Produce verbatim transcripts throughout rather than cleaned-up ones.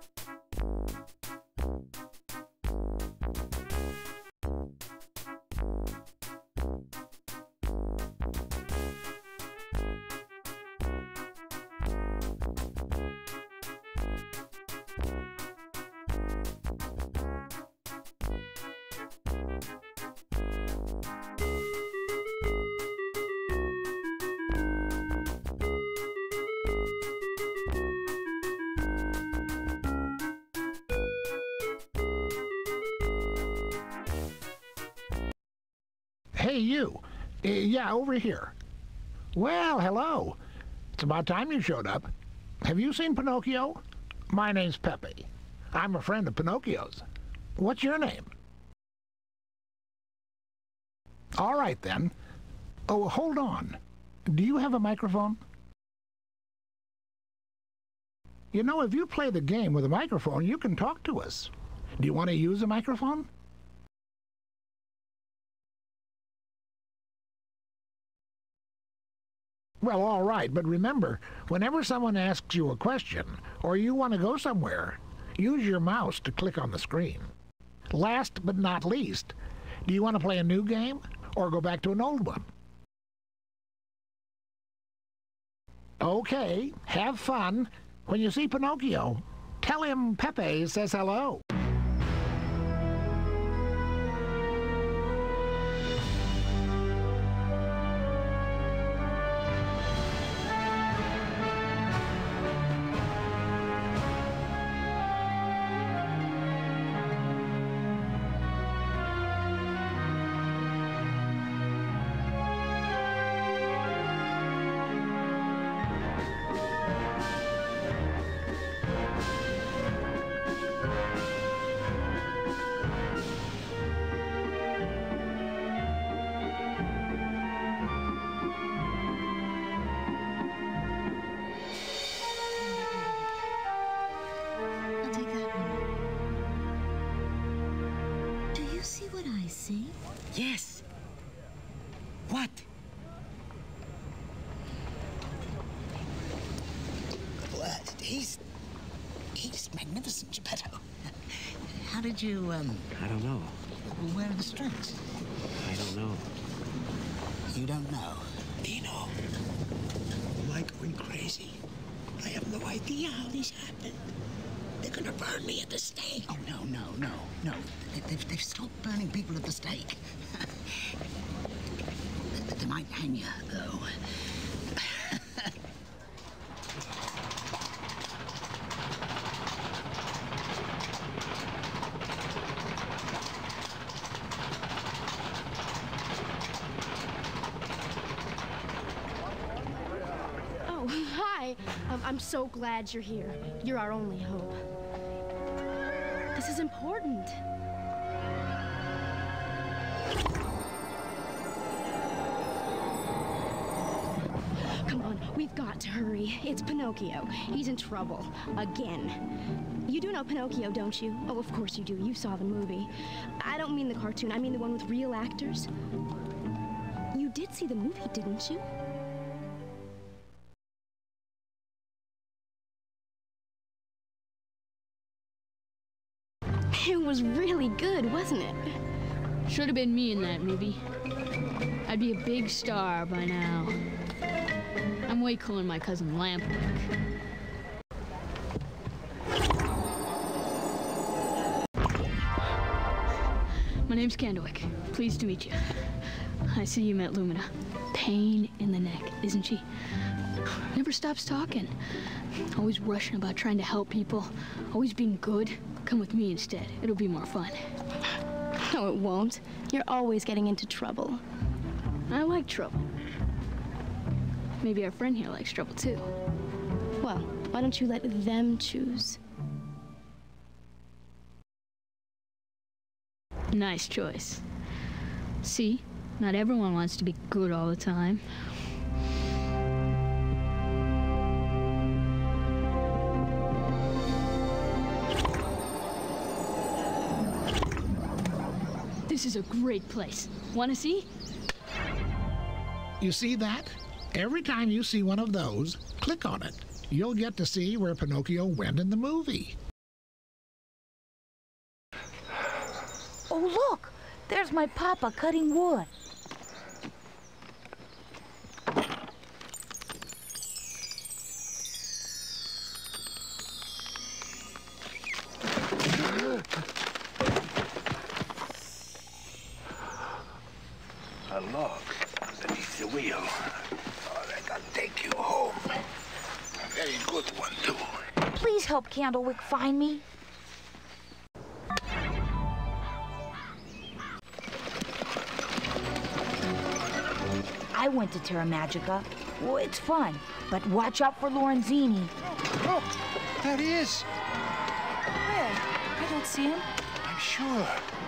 Hey, you. Uh, yeah, over here. Well, hello. It's about time you showed up. Have you seen Pinocchio? My name's Pepe. I'm a friend of Pinocchio's. What's your name? All right, then. Oh, hold on. Do you have a microphone? You know, if you play the game with a microphone, you can talk to us. Do you want to use a microphone? Well, all right, but remember, whenever someone asks you a question, or you want to go somewhere, use your mouse to click on the screen. Last but not least, do you want to play a new game, or go back to an old one? Okay, have fun. When you see Pinocchio, tell him Pepe says hello. Yes. What? What? He's... he's magnificent, Geppetto. How did you, um... I don't know. Where are the strings? I don't know. You don't know? Pino, am I going crazy? I have no idea how this happened. They're gonna burn me at the stake. Oh, no, no, no, no. They, they've, they've stopped burning people at the stake. they, they might hang you, though. Oh, hi. Um, I'm so glad you're here. You're our only hope. This is important. Come on, we've got to hurry. It's Pinocchio. He's in trouble. Again. You do know Pinocchio, don't you? Oh, of course you do. You saw the movie. I don't mean the cartoon. I mean the one with real actors. You did see the movie, didn't you? It was really good, wasn't it? Should have been me in that movie. I'd be a big star by now. I'm way cooler than my cousin Lampwick. My name's Candlewick. Pleased to meet you. I see you met Lumina. Pain in the neck, isn't she? Never stops talking. Always rushing about trying to help people. Always being good. Come with me instead. It'll be more fun. No, it won't. You're always getting into trouble. I like trouble. Maybe our friend here likes trouble too. Well, why don't you let them choose? Nice choice. See, not everyone wants to be good all the time. This is a great place. Want to see? You see that? Every time you see one of those, click on it. You'll get to see where Pinocchio went in the movie. Oh, look! There's my papa cutting wood. A log beneath the wheel. Oh, I can take you home. A very good one, too. Please help Candlewick find me. I went to Terra Magica. Well, it's fun, but watch out for Lorenzini. Oh, there he is. Where? I don't see him. I'm sure.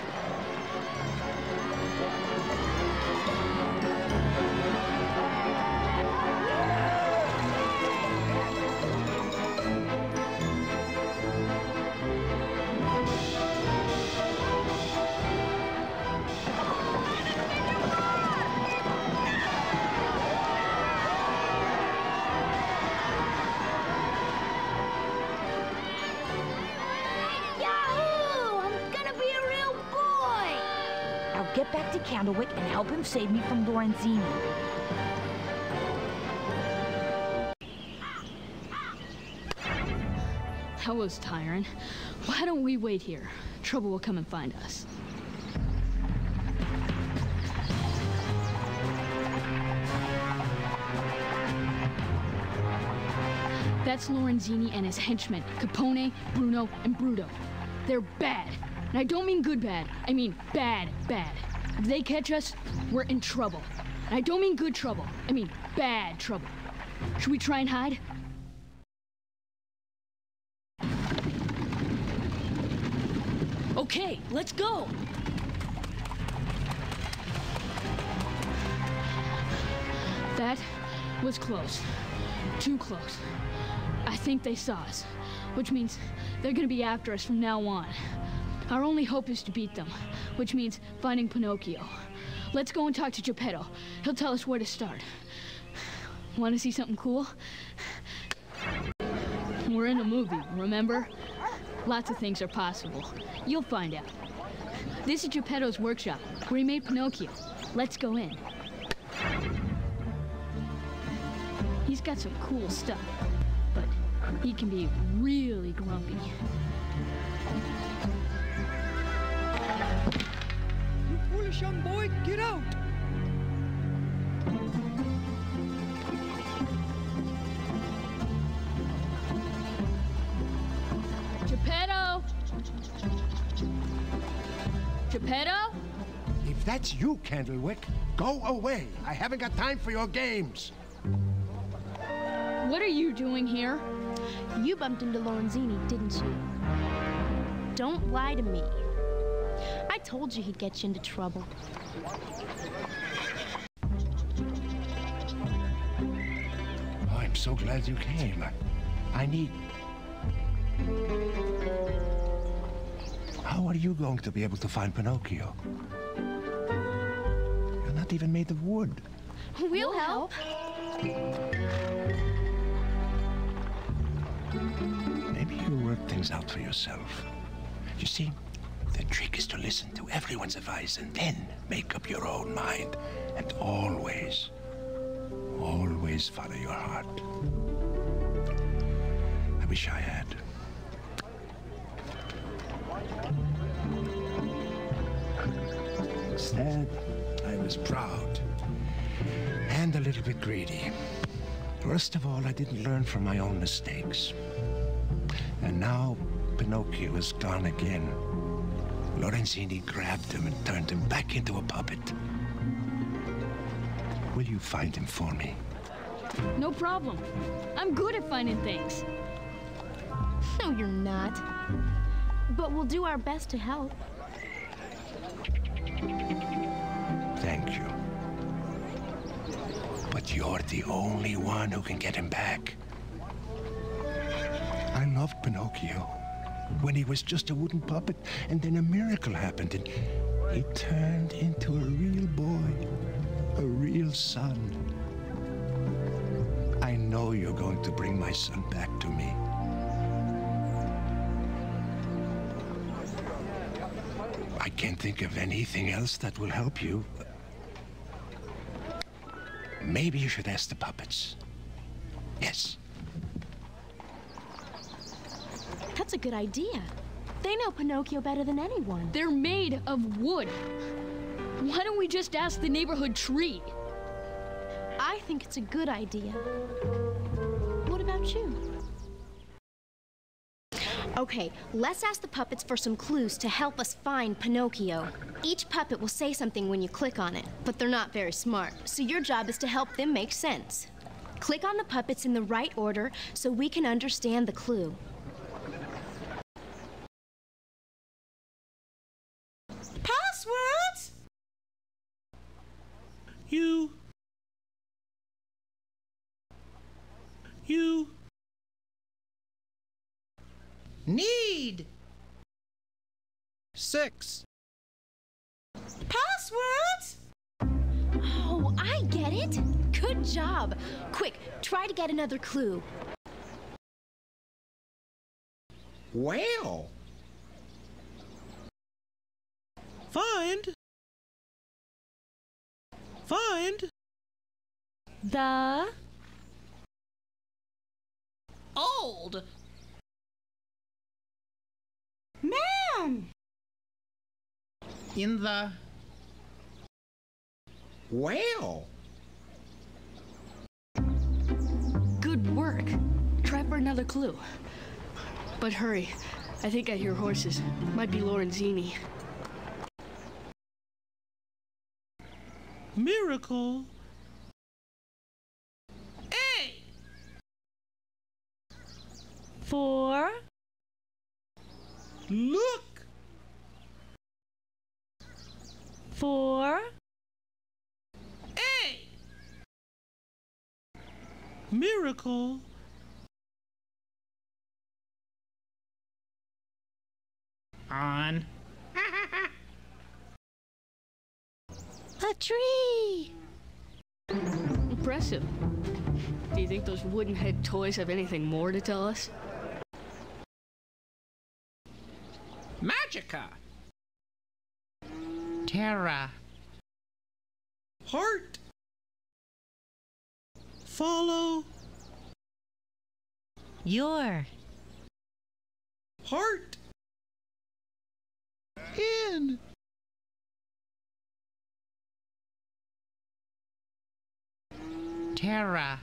Get back to Candlewick and help him save me from Lorenzini. That was tiring. Why don't we wait here? Trouble will come and find us. That's Lorenzini and his henchmen, Capone, Bruno, and Bruto. They're bad. And I don't mean good bad, I mean bad bad. If they catch us, we're in trouble. And I don't mean good trouble, I mean bad trouble. Should we try and hide? Okay, let's go! That was close. Too close. I think they saw us, which means they're gonna be after us from now on. Our only hope is to beat them, which means finding Pinocchio. Let's go and talk to Geppetto. He'll tell us where to start. Want to see something cool? We're in a movie, remember? Lots of things are possible. You'll find out. This is Geppetto's workshop, where he made Pinocchio. Let's go in. He's got some cool stuff, but he can be really grumpy. Foolish young boy, get out! Geppetto! Geppetto? If that's you, Candlewick, go away. I haven't got time for your games. What are you doing here? You bumped into Lorenzini, didn't you? Don't lie to me. I told you he'd get you into trouble. Oh, I'm so glad you came. I need... How are you going to be able to find Pinocchio? You're not even made of wood. We'll, we'll help. Maybe you work things out for yourself. You see, the trick is to listen to everyone's advice and then make up your own mind. And always, always follow your heart. I wish I had. Instead, I was proud and a little bit greedy. Worst of all, I didn't learn from my own mistakes. And now, Pinocchio is gone again. Lorenzini grabbed him and turned him back into a puppet. Will you find him for me? No problem. I'm good at finding things. No, you're not. But we'll do our best to help. Thank you. But you're the only one who can get him back. I loved Pinocchio when he was just a wooden puppet, and then a miracle happened, and he turned into a real boy, a real son. I know you're going to bring my son back to me. I can't think of anything else that will help you. Maybe you should ask the puppets. Yes. That's a good idea. They know Pinocchio better than anyone. They're made of wood. Why don't we just ask the neighborhood tree? I think it's a good idea. What about you? Okay, let's ask the puppets for some clues to help us find Pinocchio. Each puppet will say something when you click on it, but they're not very smart, so your job is to help them make sense. Click on the puppets in the right order so we can understand the clue. Passwords? You. You. Need. Six. Passwords? Oh, I get it. Good job. Quick, try to get another clue. Well. Find. Find. The Old. Man! In the well. Good work. Try for another clue. But hurry. I think I hear horses. Might be Lorenzini. Miracle. A. four. Look. Four. A. Miracle. On. A tree. Impressive. Do you think those wooden head toys have anything more to tell us? Magica. Terra. Heart. Follow. Your. Heart. In. Terra.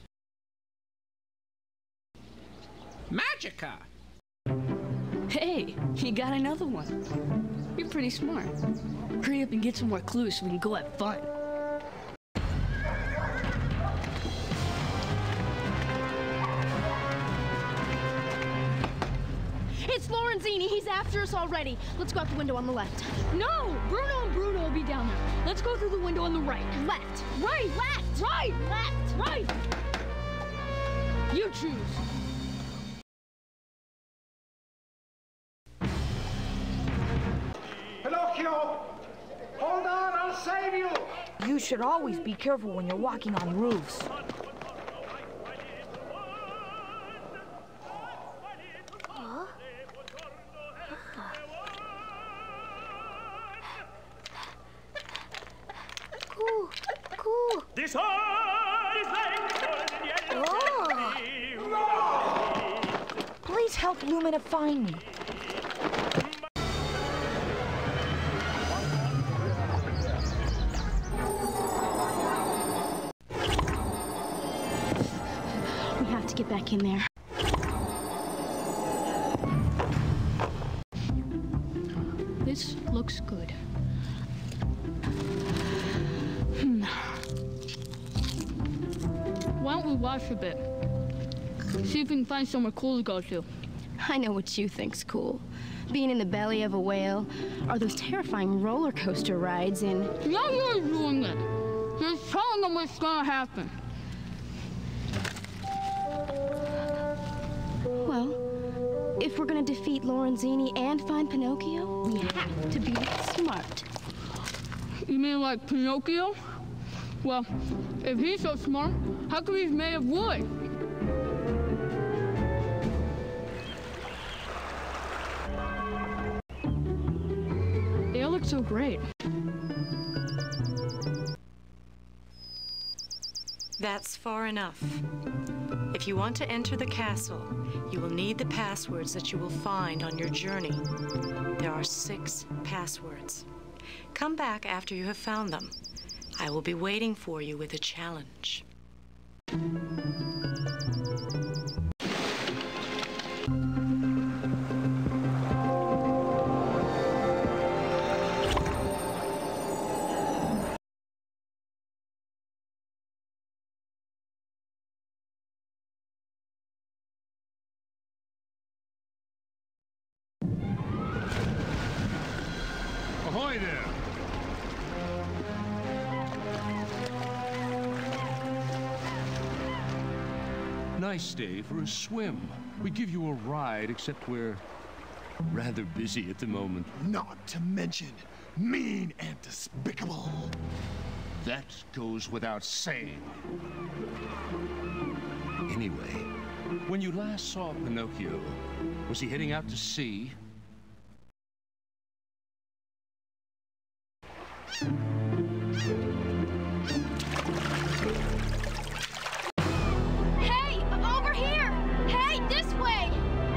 Magica. Hey, you got another one. You're pretty smart. Hurry up and get some more clues so we can go have fun. It's Lorenzini. He's after us already. Let's go out the window on the left. No! Bruno and Bruno will be down there. Let's go through the window on the right. Left. Right! Left. Right! Left. Right! You choose. Pinocchio! Hold on, I'll save you! You should always be careful when you're walking on roofs. Cool. Cool. This eyes Oh. Please help Lumina find me. We have to get back in there. This looks good. Hmm. Why don't we watch a bit? See if we can find somewhere cool to go to. I know what you think's cool. Being in the belly of a whale, or those terrifying roller coaster rides in... You're really doing it. You're telling them what's gonna happen. Well, if we're gonna defeat Lorenzini and find Pinocchio, we have to be smart. You mean like Pinocchio? Well, if he's so smart, how come he's made of wood? They look so great. That's far enough. If you want to enter the castle, you will need the passwords that you will find on your journey. There are six passwords. Come back after you have found them. I will be waiting for you with a challenge. Ahoy there! Nice day for a swim. We give you a ride, except we're rather busy at the moment. Not to mention mean and despicable. That goes without saying. Anyway, when you last saw Pinocchio, was he heading out to sea? Hey, over here! Hey, this way!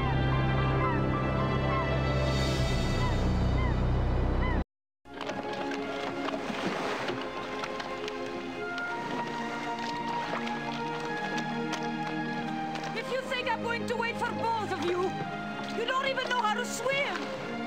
If you think I'm going to wait for both of you, you don't even know how to swim!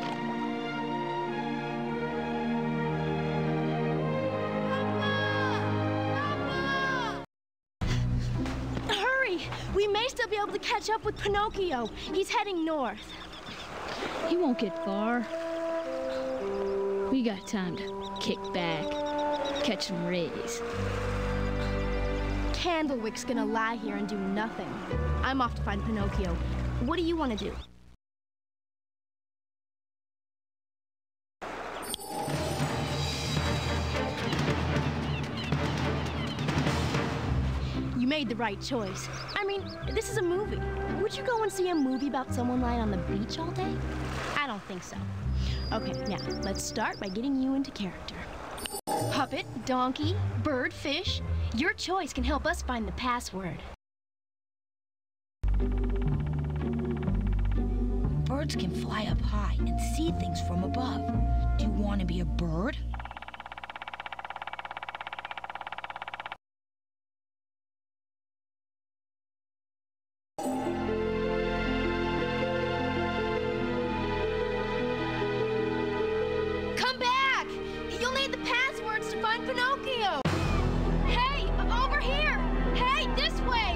Hurry! We may still be able to catch up with Pinocchio. He's heading north. He won't get far. We got time to kick back, catch some rays. Candlewick's gonna lie here and do nothing. I'm off to find Pinocchio. What do you want to do? You made the right choice. I mean, this is a movie. Would you go and see a movie about someone lying on the beach all day? I don't think so. Okay, now, let's start by getting you into character. Puppet, donkey, bird, fish. Your choice can help us find the password. Birds can fly up high and see things from above. Do you want to be a bird? Come back! You'll need the passwords to find Pinocchio! Hey, over here! Hey, this way!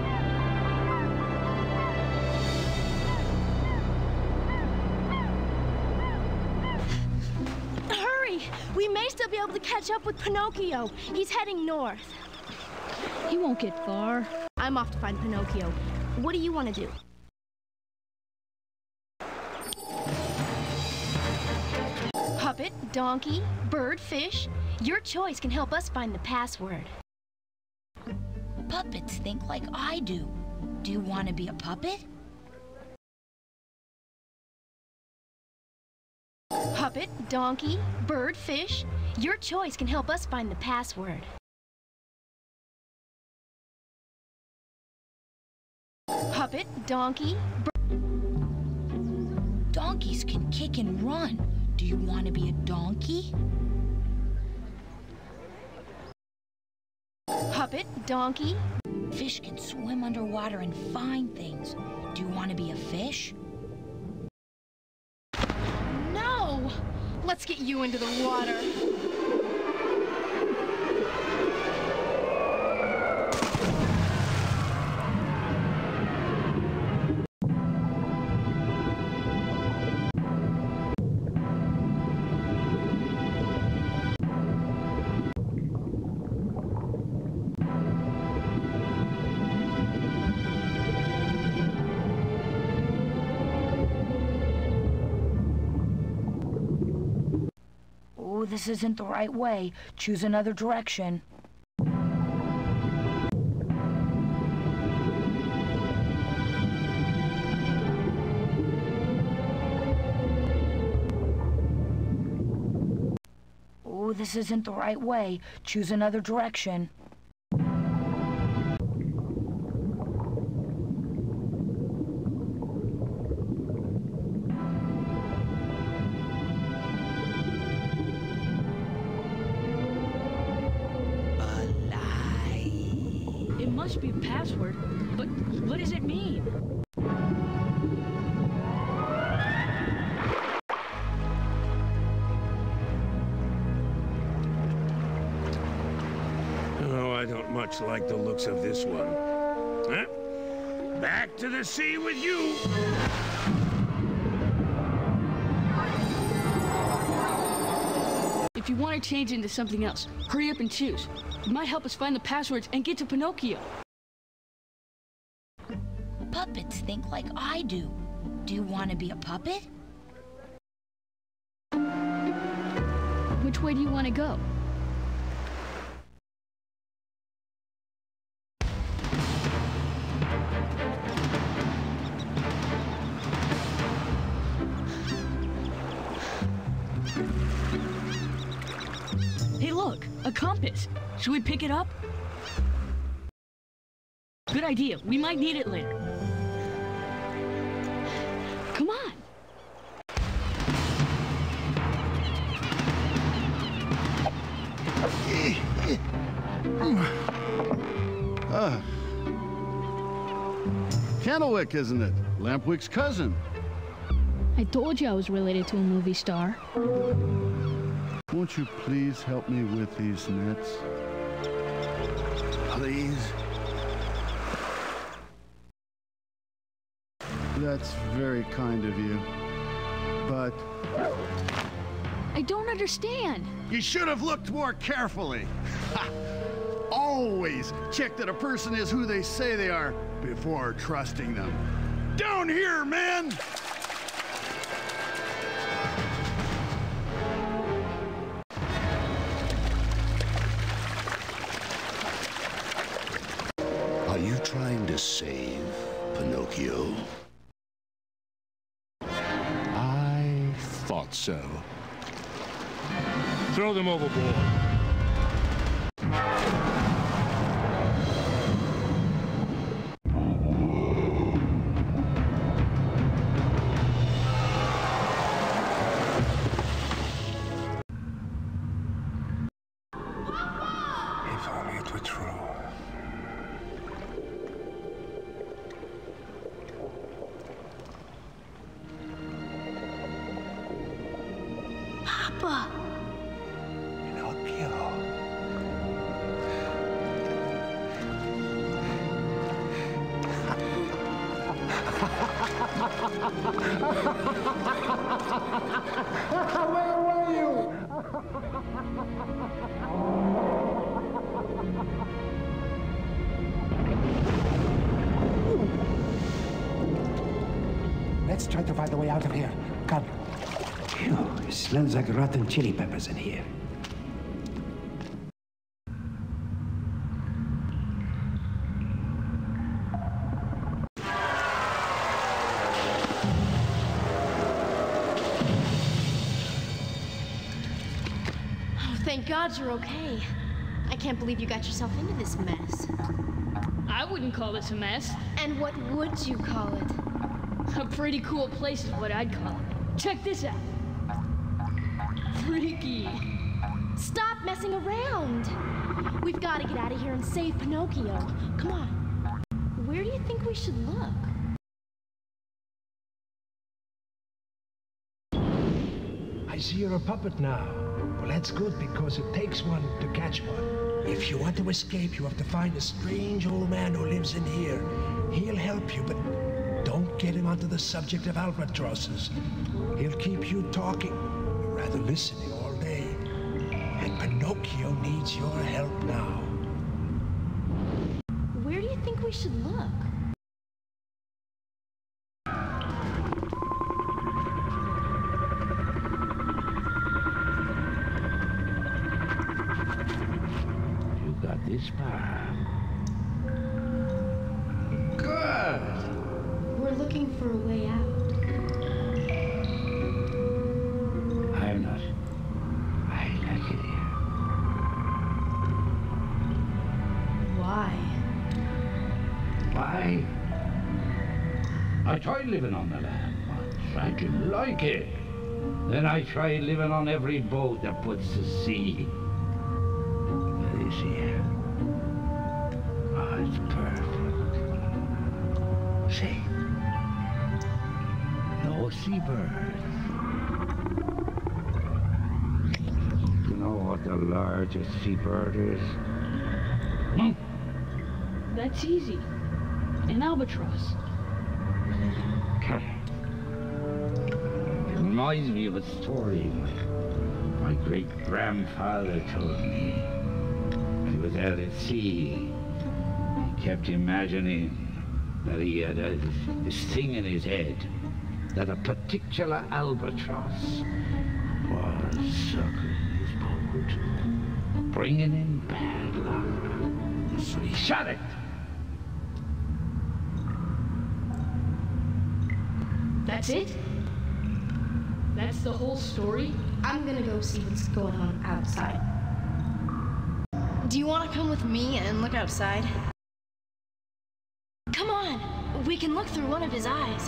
Hurry! We may still be able to catch up with Pinocchio. He's heading north. He won't get far. I'm off to find Pinocchio. What do you want to do? Puppet, donkey, bird, fish. Your choice can help us find the password. Puppets think like I do. Do you want to be a puppet? Puppet, donkey, bird, fish. Your choice can help us find the password. Puppet, donkey, bird. Donkeys can kick and run. Do you want to be a donkey? Puppet, donkey. Fish can swim underwater and find things. Do you want to be a fish? No! Let's get you into the water. Oh, this isn't the right way. Choose another direction. this isn't the right way. Choose another direction. It must be a password, but what does it mean? Oh, I don't much like the looks of this one. Huh? Back to the sea with you! If you want to change into something else, hurry up and choose. It might help us find the passwords and get to Pinocchio. Puppets think like I do. Do you want to be a puppet? Which way do you want to go? Hey, look, a compass. Should we pick it up? Good idea. We might need it later. Come on. Ah. Candlewick, isn't it? Lampwick's cousin. I told you I was related to a movie star. Won't you please help me with these nets? Please? That's very kind of you, but... I don't understand. You should have looked more carefully. Always check that a person is who they say they are before trusting them. Down here, man! Are you trying to save Pinocchio? I thought so. Throw them overboard. If only it were true. Papa! Pinocchio. Where were you? Let's try to find a way out of here. Come. Phew, it smells like rotten chili peppers in here. Oh, thank God you're okay. I can't believe you got yourself into this mess. I wouldn't call this a mess. And what would you call it? A pretty cool place is what I'd call it. Check this out. Freaky. Stop messing around. We've got to get out of here and save Pinocchio. Come on. Where do you think we should look? I see you're a puppet now. Well, that's good because it takes one to catch one. If you want to escape, you have to find a strange old man who lives in here. He'll help you, but don't get him onto the subject of albatrosses. He'll keep you talking, or rather listening all day. And Pinocchio needs your help now. Where do you think we should look? You got this far. Good. We're looking for a way out. I'm not. I like it here. Why? Why? I tried living on the land once. I didn't like it. Then I tried living on every boat that puts to sea. This here. Oh, it's perfect. See? No seabirds. You know what the largest seabird is? Hmm? That's easy. An albatross. Correct. It reminds me of a story my great-grandfather told me. He was out at sea. He kept imagining that he had a, this thing in his head, that a particular albatross was circling his boat, bringing in bad luck. So he shot it. That's it? That's the whole story? I'm gonna go see what's going on outside. Do you want to come with me and look outside? Come on! We can look through one of his eyes.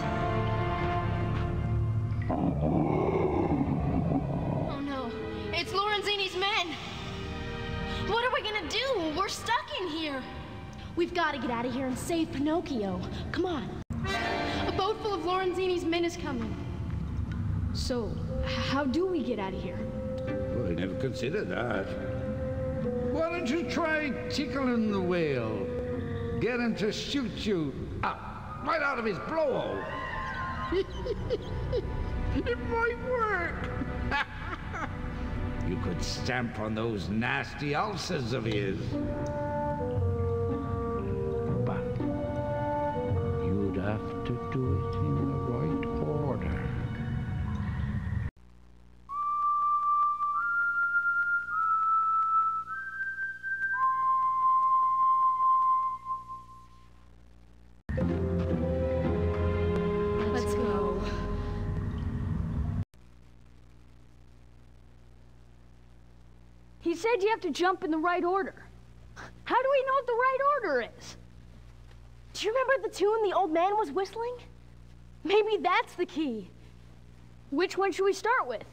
Oh no, it's Lorenzini's men! What are we gonna do? We're stuck in here! We've got to get out of here and save Pinocchio. Come on. A boat full of Lorenzini's men is coming. So, how do we get out of here? Well, I never considered that. Why don't you try tickling the whale? Get him to shoot you up, right out of his blowhole. It might work. You could stamp on those nasty ulcers of his. But you'd have to do it in the right order. Let's go. He said you have to jump in the right order. How do we know what the right order is? Do you remember the tune the old man was whistling? Maybe that's the key. Which one should we start with?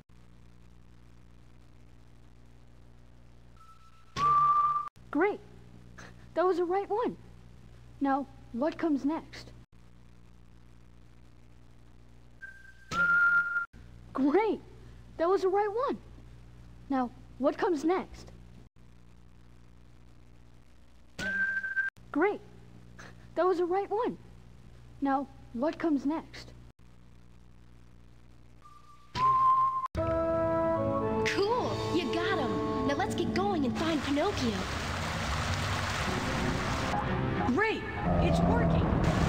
Great. That was the right one. Now, what comes next? Great. That was the right one. Now, what comes next? Great. That was the right one. Now, what comes next? Cool. You got him. Now let's get going and find Pinocchio. Great! It's working!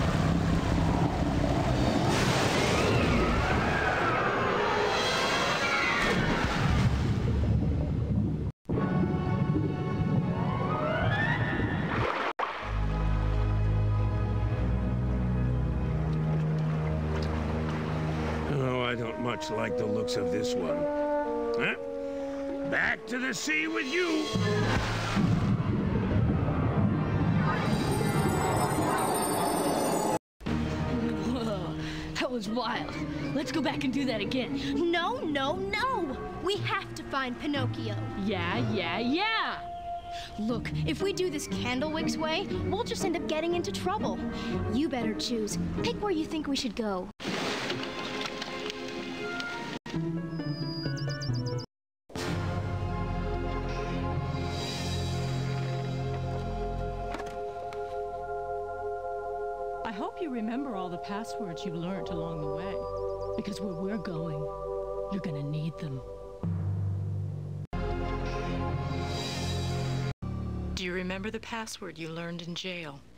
Oh, I don't much like the looks of this one. Huh? Back to the sea with you! That was wild. Let's go back and do that again. No, no, no! We have to find Pinocchio. Yeah, yeah, yeah! Look, if we do this Candlewick's way, we'll just end up getting into trouble. You better choose. Pick where you think we should go. I hope you remember all the passwords you learned along the way. Because where we're going, you're gonna need them. Do you remember the password you learned in jail?